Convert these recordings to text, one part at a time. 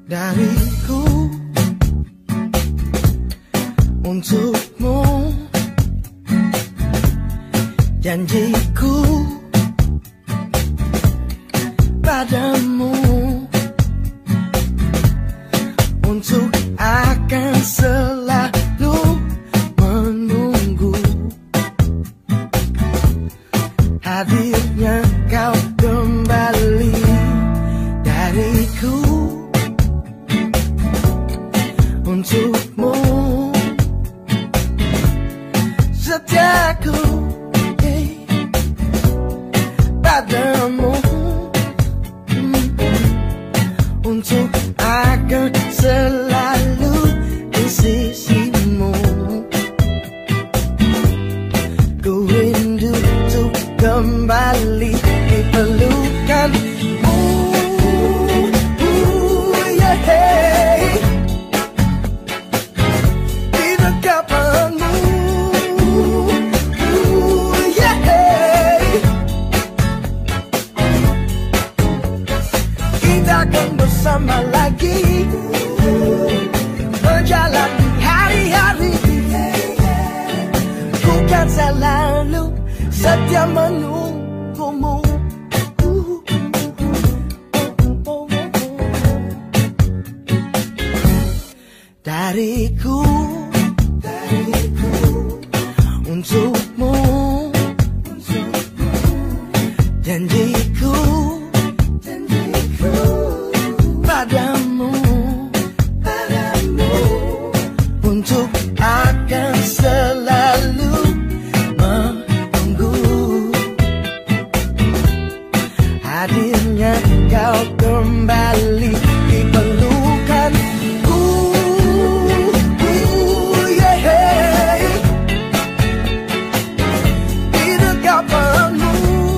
dariku untukmu, janjiku padamu untuk akan selalu menunggu hadirnya kau kembali dariku untukmu, setiaku padamu untuk akan selalu di sisimu. Ku rindu untuk kembali di pelukanmu, yeah. Di dekapanmu, yeah. Kita akan bersama lagi menjalani hari-hari. Ku kan selalu setia menunggumu. Dariku untukmu, janjiku padamu untuk akan selalu menunggu hadirnya kau kembali di pelukanku, yeah. Di dekapanmu,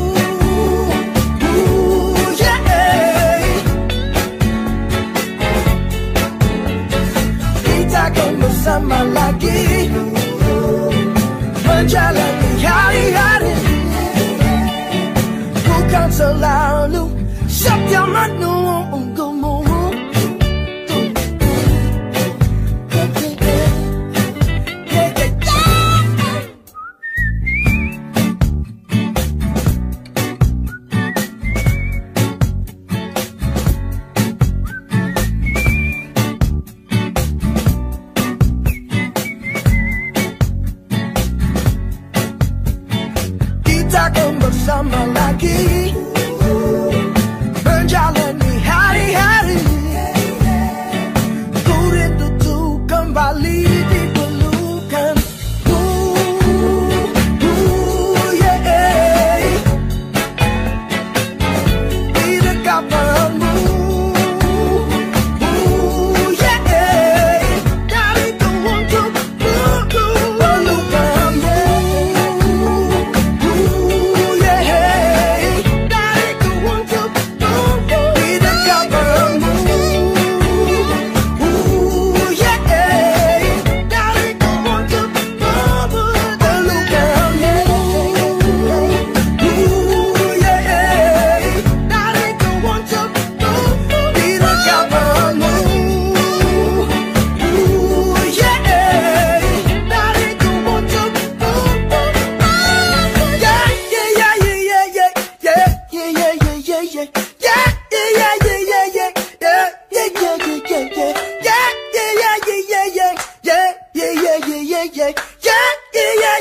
yeah. Kita akan bersama lagi menjalani hari-hari. Bukan selalu setia menunggumu. Kita akan bersama lagi menjalani hari-hari. Ku rindu untuk kembali di pelukanmu, yeah. Di dekapanmu, yeah. Dariku untuk pelukanmu,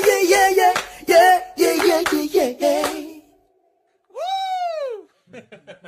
yeah. Woo!